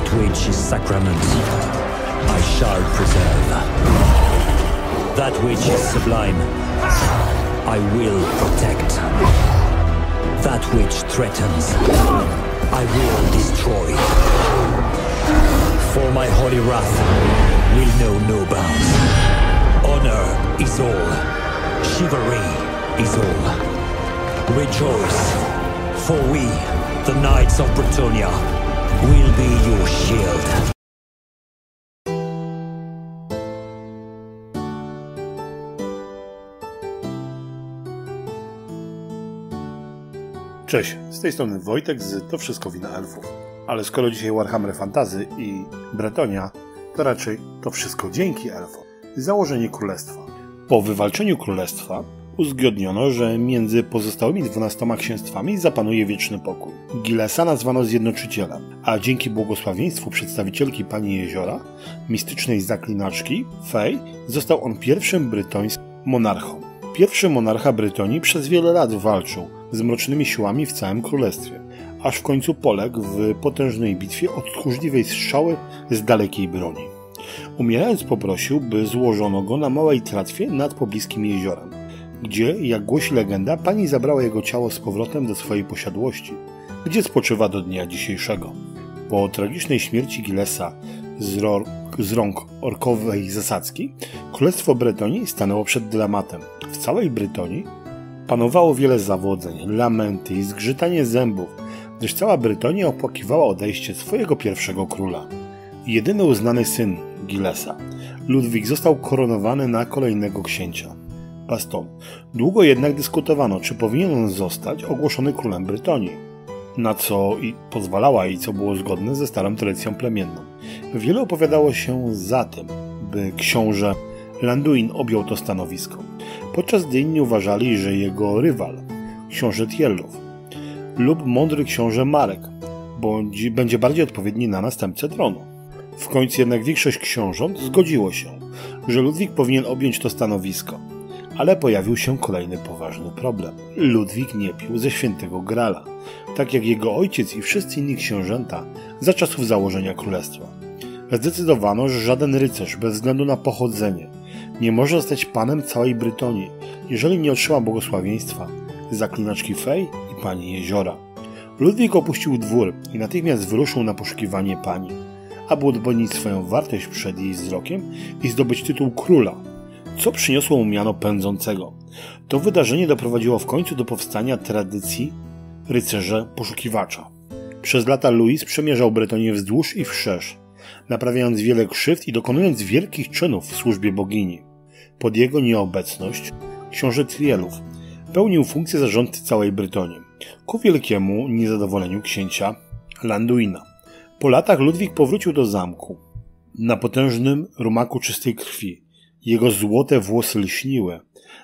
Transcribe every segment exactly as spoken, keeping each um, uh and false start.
which is sacrament, I shall preserve. That which is sublime, I will protect. That which threatens, I will destroy. For my holy wrath will know no bounds. Honor is all, chivalry is all. Rejoice, for we, the Knights of Bretonnia, will be your shield. Cześć, z tej strony Wojtek z To Wszystko Wina Elfów. Ale skoro dzisiaj Warhammer Fantasy i Bretonia, to raczej to wszystko dzięki elfom. Założenie królestwa. Po wywalczeniu królestwa uzgodniono, że między pozostałymi dwunastoma księstwami zapanuje wieczny pokój. Gilesa nazwano zjednoczycielem, a dzięki błogosławieństwu przedstawicielki Pani Jeziora, mistycznej zaklinaczki, Fey, został on pierwszym brytońskim monarchą. Pierwszy monarcha Brytonii przez wiele lat walczył z mrocznymi siłami w całym królestwie, aż w końcu poległ w potężnej bitwie od tchórzliwej strzały z dalekiej broni. Umierając poprosił, by złożono go na małej tratwie nad pobliskim jeziorem, gdzie, jak głosi legenda, pani zabrała jego ciało z powrotem do swojej posiadłości, gdzie spoczywa do dnia dzisiejszego. Po tragicznej śmierci Gilesa z, ro- z rąk orkowej zasadzki, królestwo Bretonii stanęło przed dylematem. W całej Brytonii panowało wiele zawodzeń, lamenty i zgrzytanie zębów, gdyż cała Brytonia opłakiwała odejście swojego pierwszego króla. Jedyny uznany syn Gilesa, Ludwik, został koronowany na kolejnego księcia, Baston. Długo jednak dyskutowano, czy powinien on zostać ogłoszony królem Brytonii, na co i pozwalała i co było zgodne ze starą tradycją plemienną. Wielu opowiadało się za tym, by książę Landuin objął to stanowisko, podczas gdy inni uważali, że jego rywal, książę Tiellów, lub mądry książę Marek bądź będzie bardziej odpowiedni na następcę tronu. W końcu jednak większość książąt zgodziło się, że Ludwik powinien objąć to stanowisko, ale pojawił się kolejny poważny problem. Ludwik nie pił ze świętego Grala, tak jak jego ojciec i wszyscy inni książęta za czasów założenia królestwa. Zdecydowano, że żaden rycerz bez względu na pochodzenie nie może zostać panem całej Brytonii, jeżeli nie otrzyma błogosławieństwa zaklinaczki Fey i Pani Jeziora. Ludwik opuścił dwór i natychmiast wyruszył na poszukiwanie pani, aby udowodnić swoją wartość przed jej wzrokiem i zdobyć tytuł króla, co przyniosło mu miano pędzącego. To wydarzenie doprowadziło w końcu do powstania tradycji rycerza poszukiwacza. Przez lata Louis przemierzał Brytonię wzdłuż i wszerz, naprawiając wiele krzywd i dokonując wielkich czynów w służbie bogini. Pod jego nieobecność książę Tiellów pełnił funkcję zarządcy całej Brytonii, ku wielkiemu niezadowoleniu księcia Landuina. Po latach Ludwik powrócił do zamku, na potężnym rumaku czystej krwi. Jego złote włosy lśniły,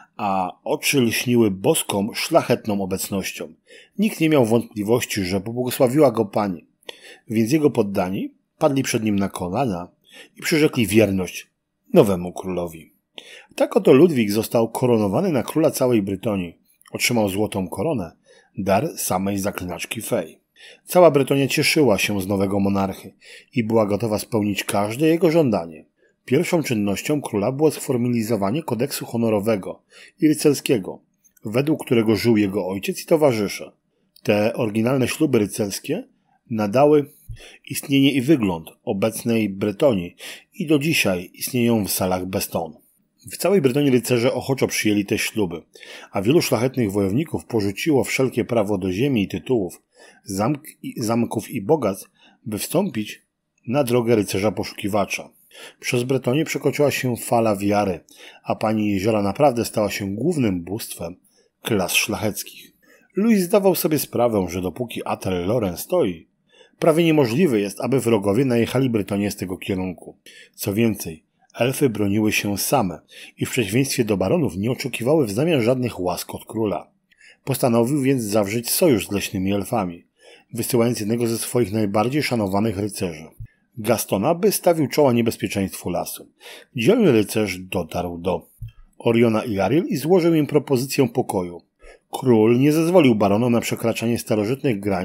a oczy lśniły boską, szlachetną obecnością. Nikt nie miał wątpliwości, że pobłogosławiła go pani, więc jego poddani padli przed nim na kolana i przyrzekli wierność nowemu królowi. Tak oto Ludwik został koronowany na króla całej Brytonii. Otrzymał złotą koronę, dar samej zaklinaczki Fey. Cała Brytonia cieszyła się z nowego monarchy i była gotowa spełnić każde jego żądanie. Pierwszą czynnością króla było sformalizowanie kodeksu honorowego i rycerskiego, według którego żył jego ojciec i towarzysze. Te oryginalne śluby rycerskie nadały istnienie i wygląd obecnej Brytonii i do dzisiaj istnieją w salach Baston. W całej Brytonii rycerze ochoczo przyjęli te śluby, a wielu szlachetnych wojowników porzuciło wszelkie prawo do ziemi i tytułów, zamk i, zamków i bogactw, by wstąpić na drogę rycerza poszukiwacza. Przez Brytonię przekroczyła się fala wiary, a Pani Jeziora naprawdę stała się głównym bóstwem klas szlacheckich. Louis zdawał sobie sprawę, że dopóki Attel Loren stoi, prawie niemożliwe jest, aby wrogowie najechali Brytonię z tego kierunku. Co więcej, elfy broniły się same i w przeciwieństwie do baronów nie oczekiwały w zamian żadnych łask od króla. Postanowił więc zawrzeć sojusz z leśnymi elfami, wysyłając jednego ze swoich najbardziej szanowanych rycerzy, Gastona, by stawił czoła niebezpieczeństwu lasu. Dzielny rycerz dotarł do Oriona i Ariel i złożył im propozycję pokoju. Król nie zezwolił baronom na przekraczanie starożytnych granic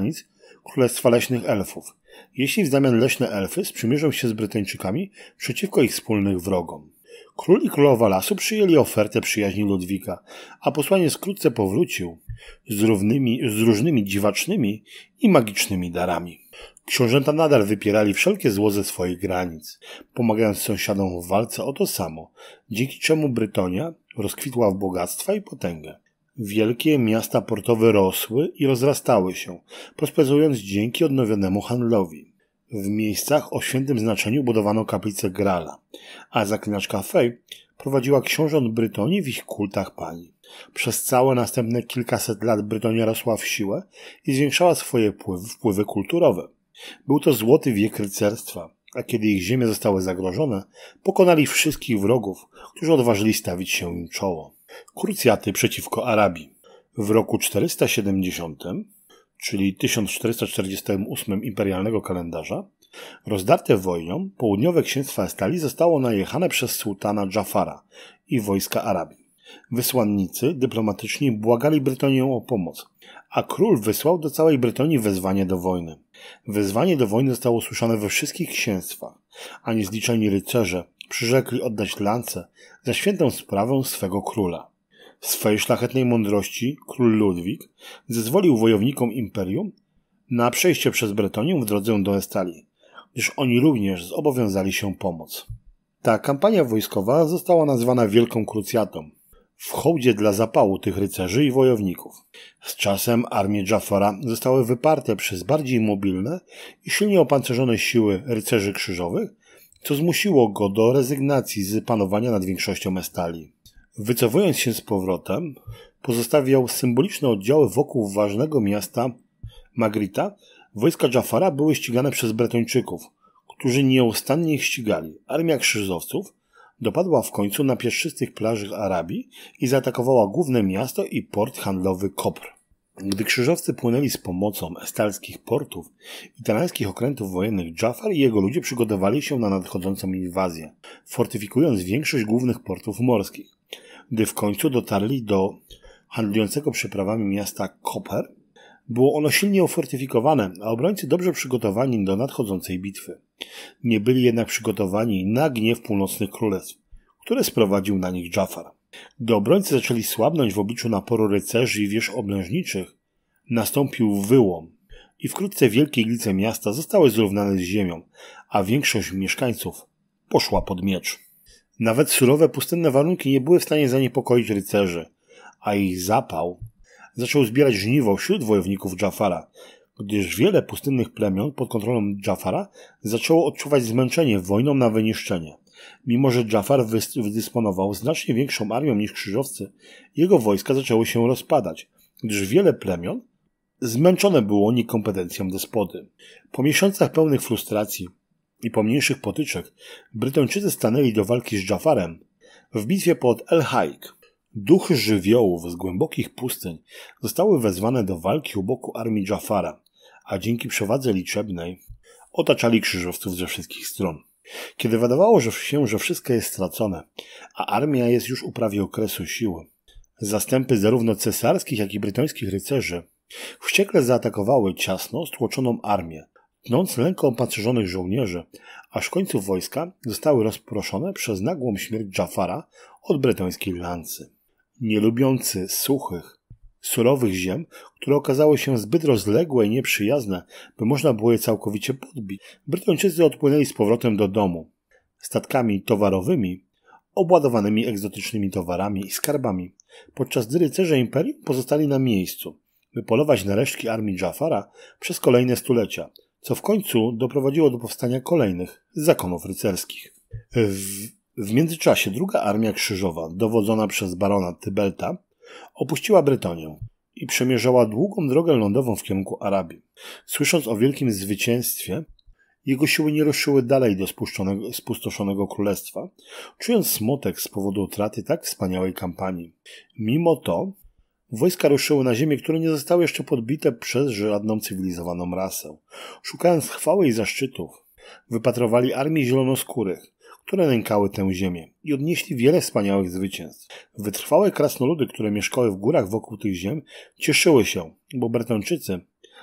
Królestwa Leśnych Elfów, jeśli w zamian leśne elfy sprzymierzą się z Brytończykami przeciwko ich wspólnych wrogom. Król i królowa lasu przyjęli ofertę przyjaźni Ludwika, a posłaniec wkrótce powrócił z, równymi, z różnymi dziwacznymi i magicznymi darami. Książęta nadal wypierali wszelkie zło ze swoich granic, pomagając sąsiadom w walce o to samo, dzięki czemu Brytonia rozkwitła w bogactwa i potęgę. Wielkie miasta portowe rosły i rozrastały się, prosperując dzięki odnowionemu handlowi. W miejscach o świętym znaczeniu budowano kaplicę Grala, a zaklinaczka Fey prowadziła książąt Brytonii w ich kultach pani. Przez całe następne kilkaset lat Brytonia rosła w siłę i zwiększała swoje wpływy, wpływy kulturowe. Był to złoty wiek rycerstwa, a kiedy ich ziemie zostały zagrożone, pokonali wszystkich wrogów, którzy odważyli stawić się im czoło. Krucjaty przeciwko Arabii. W roku czterysta siedemdziesiątym, czyli tysiąc czterysta czterdziestym ósmym imperialnego kalendarza, rozdarte wojną, południowe księstwa Estalii zostało najechane przez sułtana Dżafara i wojska Arabii. Wysłannicy dyplomatyczni błagali Brytonię o pomoc, a król wysłał do całej Brytonii wezwanie do wojny. Wezwanie do wojny zostało usłyszane we wszystkich księstwach, a niezliczeni rycerze przyrzekli oddać lance za świętą sprawę swego króla. W swej szlachetnej mądrości król Ludwik zezwolił wojownikom imperium na przejście przez Brytonię w drodze do Estalii, gdyż oni również zobowiązali się pomóc. Ta kampania wojskowa została nazwana Wielką Krucjatą, w hołdzie dla zapału tych rycerzy i wojowników. Z czasem armie Dżafara zostały wyparte przez bardziej mobilne i silnie opancerzone siły rycerzy krzyżowych, co zmusiło go do rezygnacji z panowania nad większością Estalii. Wycofując się z powrotem, pozostawiał symboliczne oddziały wokół ważnego miasta Magrita. Wojska Dżafara były ścigane przez Brytończyków, którzy nieustannie ich ścigali. Armia krzyżowców dopadła w końcu na piaszczystych plażach Arabii i zaatakowała główne miasto i port handlowy Kopr. Gdy krzyżowcy płynęli z pomocą estalskich portów i tanańskich okrętów wojennych, Dżafar i jego ludzie przygotowali się na nadchodzącą inwazję, fortyfikując większość głównych portów morskich. Gdy w końcu dotarli do handlującego przeprawami miasta Koper, było ono silnie ufortyfikowane, a obrońcy dobrze przygotowani do nadchodzącej bitwy. Nie byli jednak przygotowani na gniew północnych królestw, które sprowadził na nich Dżafar. Gdy obrońcy zaczęli słabnąć w obliczu naporu rycerzy i wież oblężniczych, nastąpił wyłom i wkrótce wielkie iglice miasta zostały zrównane z ziemią, a większość mieszkańców poszła pod miecz. Nawet surowe pustynne warunki nie były w stanie zaniepokoić rycerzy, a ich zapał zaczął zbierać żniwo wśród wojowników Dżafara, gdyż wiele pustynnych plemion pod kontrolą Dżafara zaczęło odczuwać zmęczenie wojną na wyniszczenie. Mimo że Dżafar wydysponował znacznie większą armią niż krzyżowcy, jego wojska zaczęły się rozpadać, gdyż wiele plemion zmęczone było niekompetencją despoty. Po miesiącach pełnych frustracji i pomniejszych potyczek Brytończycy stanęli do walki z Dżafarem w bitwie pod El Haik. Duchy żywiołów z głębokich pustyń zostały wezwane do walki u boku armii Dżafara, a dzięki przewadze liczebnej otaczali krzyżowców ze wszystkich stron. Kiedy wydawało się, że wszystko jest stracone, a armia jest już u prawie okresu siły, zastępy zarówno cesarskich, jak i brytońskich rycerzy wściekle zaatakowały ciasno stłoczoną armię, tnąc lęko opancerzonych żołnierzy, aż w końcu wojska zostały rozproszone przez nagłą śmierć Dżafara od brytońskiej lancy. Nie lubiący suchych, surowych ziem, które okazały się zbyt rozległe i nieprzyjazne, by można było je całkowicie podbić, Brytończycy odpłynęli z powrotem do domu, statkami towarowymi, obładowanymi egzotycznymi towarami i skarbami, podczas gdy rycerze imperium pozostali na miejscu, by polować na resztki armii Dżafara przez kolejne stulecia, co w końcu doprowadziło do powstania kolejnych zakonów rycerskich. W, w międzyczasie druga armia krzyżowa, dowodzona przez barona Tybelta, opuściła Brytonię i przemierzała długą drogę lądową w kierunku Arabii. Słysząc o wielkim zwycięstwie, jego siły nie ruszyły dalej do spustoszonego królestwa, czując smutek z powodu utraty tak wspaniałej kampanii. Mimo to wojska ruszyły na ziemię, które nie zostały jeszcze podbite przez żadną cywilizowaną rasę. Szukając chwały i zaszczytów, wypatrowali armii zielonoskórych, które nękały tę ziemię i odnieśli wiele wspaniałych zwycięstw. Wytrwałe krasnoludy, które mieszkały w górach wokół tych ziem, cieszyły się, bo Brytończycy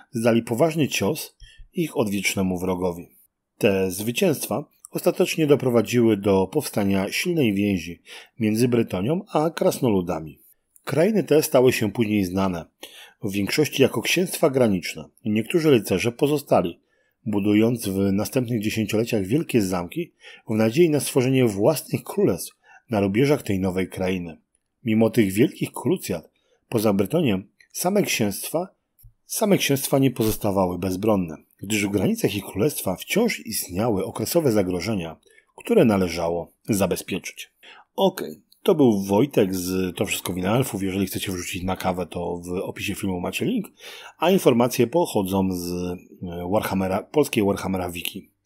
zdali poważny cios ich odwiecznemu wrogowi. Te zwycięstwa ostatecznie doprowadziły do powstania silnej więzi między Bretonią a krasnoludami. Krainy te stały się później znane, w większości jako księstwa graniczne. Niektórzy rycerze pozostali, budując w następnych dziesięcioleciach wielkie zamki w nadziei na stworzenie własnych królestw na rubieżach tej nowej krainy. Mimo tych wielkich krucjat, poza Bretonią, same księstwa, same księstwa nie pozostawały bezbronne, gdyż w granicach ich królestwa wciąż istniały okresowe zagrożenia, które należało zabezpieczyć. Okej. Okay. To był Wojtek z To Wszystko Wina Elfów. Jeżeli chcecie wrzucić na kawę, to w opisie filmu macie link, a informacje pochodzą z Warhammera, polskiej Warhammera Wiki.